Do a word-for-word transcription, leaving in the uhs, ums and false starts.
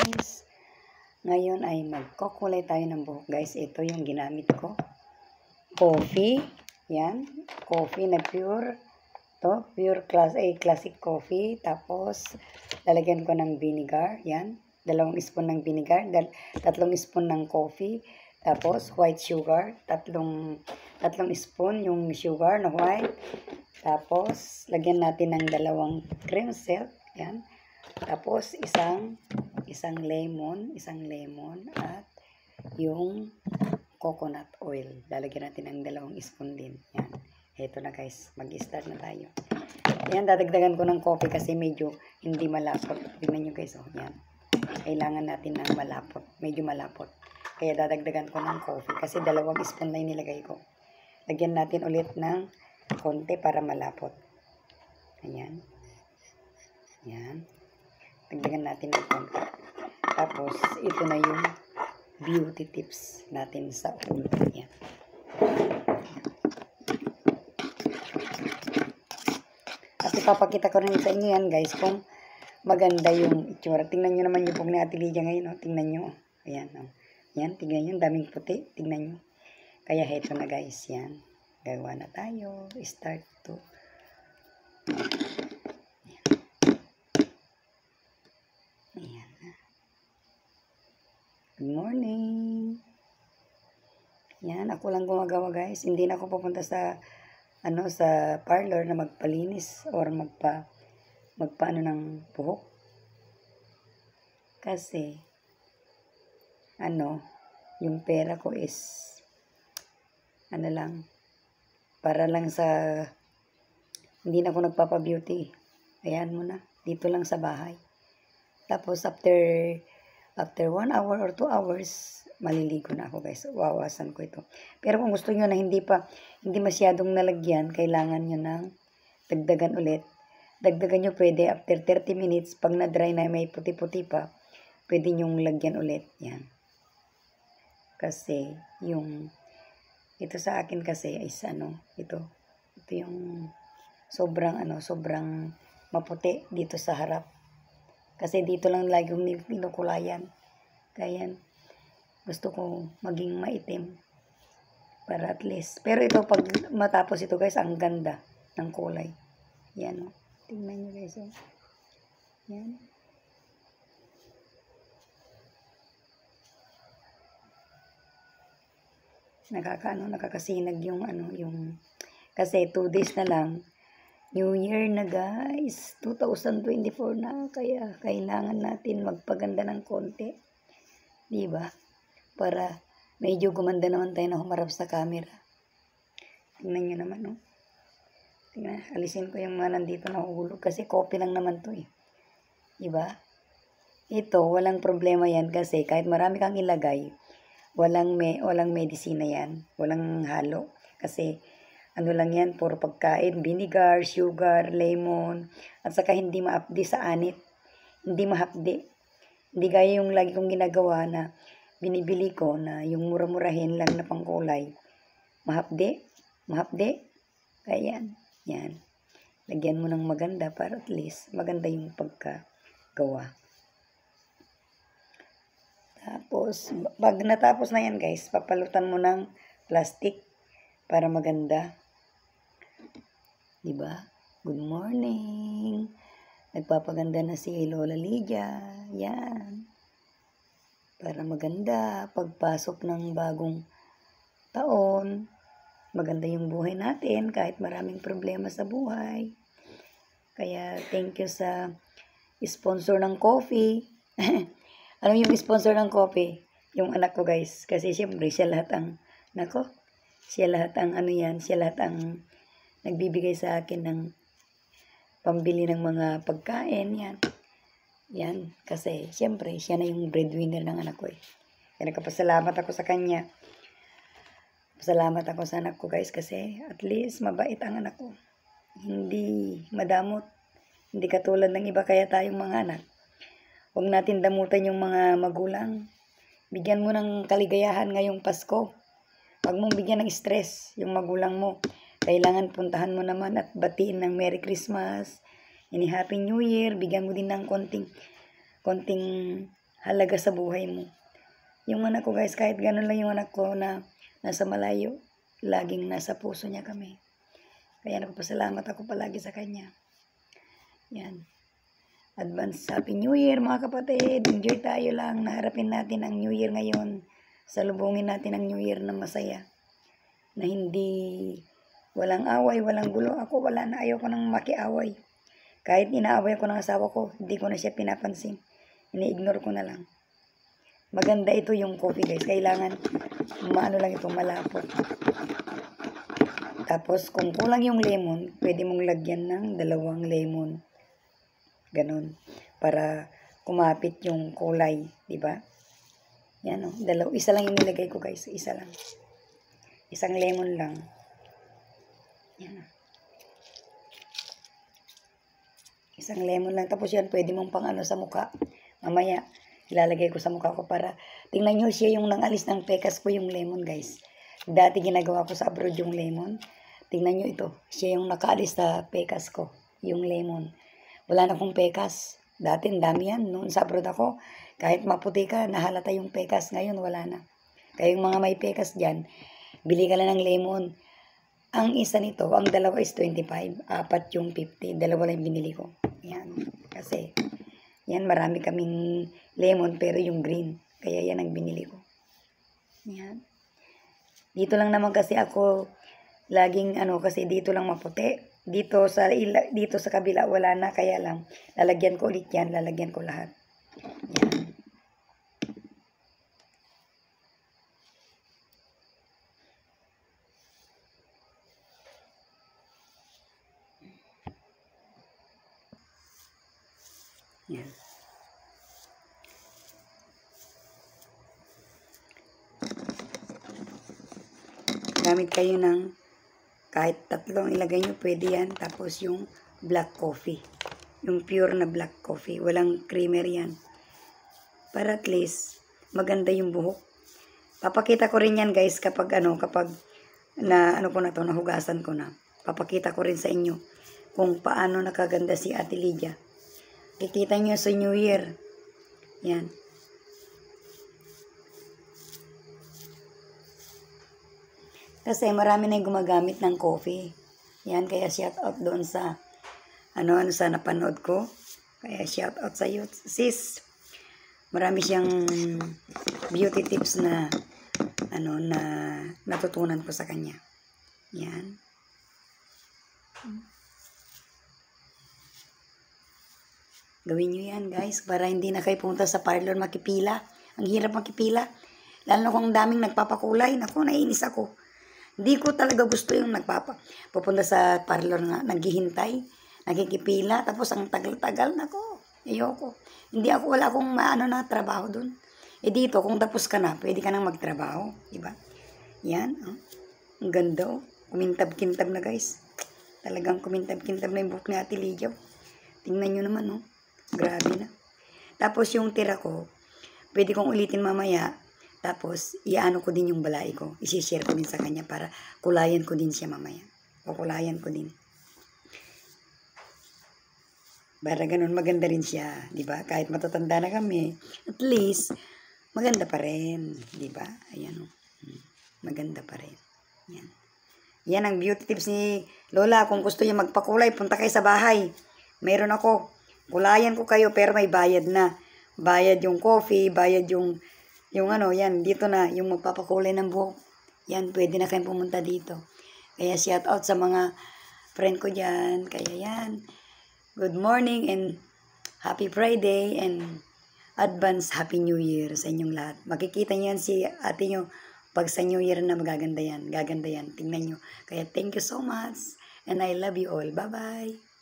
guys. Ngayon ay magkukulay tayo ng buhok guys. Ito yung ginamit ko. Coffee. Yan. Coffee na pure. To pure class A classic coffee. Tapos lalagyan ko ng vinegar. Yan. Dalawang spoon ng vinegar. Dal tatlong spoon ng coffee. Tapos white sugar. Tatlong, tatlong spoon yung sugar na white. Tapos lagyan natin ng dalawang cream silk. Yan. Tapos isang isang lemon, isang lemon at yung coconut oil. Lalagyan natin ng dalawang spoon din. Yan. Ito na guys, mag-start na tayo. Yan, dadagdagan ko ng coffee kasi medyo hindi malapot. Tingnan nyo guys, oh, yan. Kailangan natin ng malapot, medyo malapot. Kaya dadagdagan ko ng coffee kasi dalawang spoon na yung nilagay ko. Lagyan natin ulit ng konti para malapot. Ayan. Yan. Dagdagan natin ng konti. Tapos, ito na yung beauty tips natin sa ulo. Yan. At ipapakita ko rin sa inyo yan guys kung maganda yung itsura. Tingnan nyo naman yung pong ni Ate Lydia ngayon. Oh. Tingnan nyo. Ayan. Oh. Yan. Tingnan nyo. Daming puti. Tingnan nyo. Kaya heto na guys. Yan. Gagawa na tayo. Start to. Ayan. Good morning. Yan, ako lang gumagawa guys. Hindi na ako pupunta sa ano sa parlor na magpalinis or magpa magpaano ng buhok. Kasi ano, yung pera ko is ano lang para lang sa hindi na ako nagpapa-beauty. Ayan mo na, dito lang sa bahay. Tapos after after one hour or two hours, maliligo na ako guys. Wawasan ko ito. Pero kung gusto nyo na hindi pa, hindi masyadong nalagyan, kailangan nyo ng dagdagan ulit. Dagdagan nyo pwede after thirty minutes. Pag na-dry na may puti-puti pa, pwede nyo lagyan ulit. Yan. Kasi yung, ito sa akin kasi is ano, ito. Ito yung sobrang ano, sobrang maputi dito sa harap. Kasi dito lang lagi kong pinukulayan. Kaya gusto ko maging maitim. Para at least. Pero ito pag matapos ito guys, ang ganda ng kulay. Yan o. Oh. Tingnan nyo guys o. Oh. Yan. Nakakaano, nakakasinag yung ano, yung kasi two days na lang. New Year na guys, two thousand twenty-four na, kaya kailangan natin magpaganda ng konti. Diba? Para medyo gumanda naman tayo na humarap sa camera. Tingnan nyo naman, no? Tingnan, alisin ko yung mga nandito na hulog kasi copy lang naman to eh. Diba? Ito, walang problema yan kasi kahit marami kang ilagay, walang, me, walang medisina yan, walang halo. Kasi ano lang yan, puro pagkain, vinegar, sugar, lemon, at saka hindi maapdi sa anit. Hindi mahapdi. Hindi gaya yung lagi kong ginagawa na binibili ko na yung mura-murahin lang na pangkulay. Mahapdi, mahapdi. Kaya yan, yan. Lagyan mo ng maganda para at least maganda yung pagkagawa. Tapos, pag natapos na yan guys, papalutan mo ng plastic para maganda. Diba? Good morning. Nagpapaganda na si Lola Lydia. Yan. Para maganda. Pagpasok ng bagong taon, maganda yung buhay natin kahit maraming problema sa buhay. Kaya thank you sa sponsor ng coffee. Ano yung sponsor ng coffee? Yung anak ko guys. Kasi siyempre siya lahat ang, nako, siya lahat ang ano yan, siya lahat ang nagbibigay sa akin ng pambili ng mga pagkain, yan. Yan, kasi siyempre, siya na yung breadwinner ng anak ko eh. Kaya nagpapasalamat ako sa kanya. Pasalamat ako sa anak ko guys kasi at least mabait ang anak ko. Hindi madamot. Hindi katulad ng iba kaya tayong mga anak. Huwag natin damutan yung mga magulang. Bigyan mo ng kaligayahan ngayong Pasko. Huwag mong bigyan ng stress yung magulang mo. Kailangan puntahan mo naman at batiin ng Merry Christmas, and Happy New Year. Bigyan mo din ng konting, konting halaga sa buhay mo. Yung anak ko guys, kahit ganun lang yung anak ko na nasa malayo, laging nasa puso niya kami. Kaya nagpapasalamat ako palagi sa kanya. Yan. Advance Happy New Year mga kapatid. Enjoy tayo lang. Naharapin natin ang New Year ngayon. Salubungin natin ang New Year na masaya. Na hindi walang away, walang gulo. Ako wala na, ayaw ko nang makiaway. Kahit inaaway ko ng asawa ko, hindi ko na siya pinapansin. Ini-ignore ko na lang. Maganda ito yung coffee guys. Kailangan maano lang ito, malapot. Tapos kung kulang yung lemon, pwede mong lagyan ng dalawang lemon. Ganon. Para kumapit yung kulay, di ba? Yan o. Dalaw, isa lang yung nilagay ko guys. Isa lang. Isang lemon lang. Yan o. Isang lemon lang. Tapos yan, pwede mong pang ano sa mukha. Mamaya, ilalagay ko sa mukha ko para tingnan nyo siya yung nangalis ng pekas ko yung lemon guys. Dati ginagawa ko sa abroad yung lemon. Tingnan nyo ito. Siya yung nakaalis sa pekas ko. Yung lemon. Wala na akong pekas. Dati ang dami yan. Noon sa abroad ako, kahit maputi ka, nahalata yung pekas. Ngayon wala na. Kaya yung mga may pekas dyan, bili ka lang ng lemon. Ang isa nito, ang dalawa is twenty-five. Apat yung fifty. Dalawa lang binili ko. Yan. Kasi, yan marami kaming lemon pero yung green. Kaya yan ang binili ko. Yan. Dito lang naman kasi ako, laging ano, kasi dito lang maputi. Dito sa ila, dito sa kabila wala na, kaya lang lalagyan ko ulit yan, lalagyan ko lahat. Yan. Yan. Gamit kayo ng kahit tatlong ilagay nyo, pwede yan. Tapos yung black coffee. Yung pure na black coffee. Walang creamer yan. Para at least, maganda yung buhok. Papakita ko rin yan guys kapag ano, kapag na ano ko na to, nahugasan ko na. Papakita ko rin sa inyo kung paano nakaganda si Ate Lydia. Kikita nyo sa New Year. Yan. Kasi marami na yung gumagamit ng coffee. Yan, kaya shout out doon sa ano, ano sa napanood ko. Kaya shout out sa iyo, sis. Marami siyang beauty tips na ano na natutunan ko sa kanya. Yan. Gawin nyo yan guys para hindi na kayo pumunta sa parlor makipila. Ang hirap makipila. Lalo na kung daming nagpapakulay. Naku, naiinis ako. Hindi ko talaga gusto yung nagpapa. Pupunta sa parlor nga, naghihintay, nagkikipila, tapos ang tagal-tagal, nako, ayoko. Hindi ako, wala akong maano na trabaho dun. Eh dito, kung tapos ka na, pwede ka nang magtrabaho, diba? Yan, oh. Ang ganda, oh. Kumintab-kintab na guys. Talagang kumintab-kintab na yung buhok ni Ate Lydia. Tingnan nyo naman, oh. Grabe na. Tapos yung tira ko, pwede kong ulitin mamaya. Tapos, iano ko din yung balai ko. I-share ko din sa kanya para kulayan ko din siya mamaya. O kulayan ko din. Para ganun, maganda rin siya. Diba? Kahit matatanda na kami, at least, maganda pa rin. Diba? Ayan o. Maganda pa rin. Yan. Yan ang beauty tips ni Lola. Kung gusto niya magpakulay, punta kayo sa bahay. Meron ako. Kulayan ko kayo pero may bayad na. Bayad yung coffee, bayad yung Yung ano, yan, dito na, yung magpapakulay ng buhok. Yan, pwede na kayong pumunta dito. Kaya shout out sa mga friend ko dyan. Kaya yan, good morning and happy Friday and advance Happy New Year sa inyong lahat. Makikita nyo yan si ate nyo pag sa New Year na magaganda yan. Gaganda yan, tingnan nyo. Kaya thank you so much and I love you all. Bye-bye.